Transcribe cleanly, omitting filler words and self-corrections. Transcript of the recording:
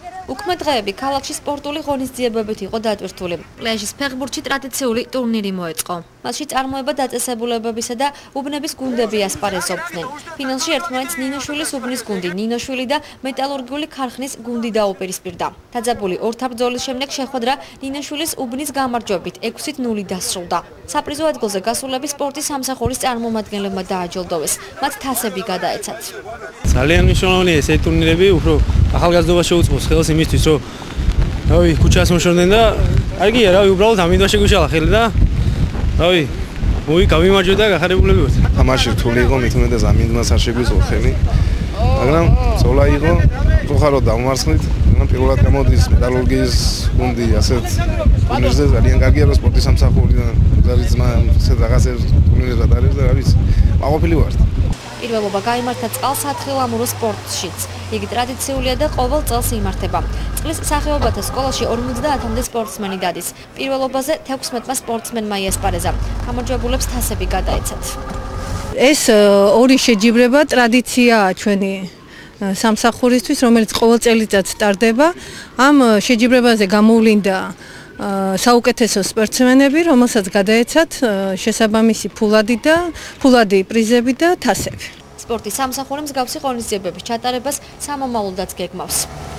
უქმე დღეები ქალაქში სპორტული ღონისძიებებით იყო დატვირთული. პლაჟის ფეხბურთში ტრადიციული ტურნირი მოეწყო. მასში წარმოება დაწესებულებებისა და უბნების გუნდები ასპარეზობდნენ. ფინალში ერთმანეთს ნინოშვილის უბნის გუნდი, ნინოშვილი და მეტალურგიული ქარხნის გუნდი დაუპირისპირდა. დაძაბული ორთა ბრძოლის შემდეგ შეხვედრა ნინოშვილის უბნის გამარჯვებით 6-0 დასრულდა. საპრიზო ადგილზე გასულები სპორტის სამსახურის წარმომადგენლებმა დააჯილდოვეს. მათ თასები გადაეცათ. ძალიან მნიშვნელოვანია ეს ტურნირები, უფრო ახალგაზრდობას შეუწყობს ხელს იმისთვის, რომ ქუჩას მოშორდნენ და კარგია, უბრალოდ ამიტომ შეგვიშალა ხელი და გავიმარჯვეთ და გახარებულები ვართ. თამაში რთული იყო, მით უმეტეს ამინდმას არ შეგვიწყო ხელი, მაგრამ ზოლა იყო, უხარო დამარცხნით, პირველად გამოდის მეტალურგიის გუნდი ასეთ ტურნირზე, ძალიან კარგია, რომ სპორტის სამსახურიდან ძალიზმა ასეთ რაღაცებს ტურნირებს ატარებს და რა ვიცი, მაყოფილი ვართ. პირველობა გაიმართა წყალსათხილამურო სპორტშიც. იგი ტრადიციულია და ყოველ წელს იმართება. წლის სახეობათა სკოლაში 50-მდე სპორტსმენი დადის. პირველობაზე 16-მა სპორტსმენმა იასპარეზა. გამარჯვებულებს თასები გადაეცათ. ეს ორი შეჯიბრება ტრადიციაა ჩვენი სამსახურისთვის, რომელიც ყოველ წელიწად ტარდება. ამ შეჯიბრებაზე გამოვლინდა საუკეთესო სპორტსმენები, რომელსაც გადაეცათ შესაბამისი ფულადი პრიზები და თასები. სპორტის სამსახური მსგავსი ღონისძიებების ჩატარებას სამომავლოდაც გეგმავს.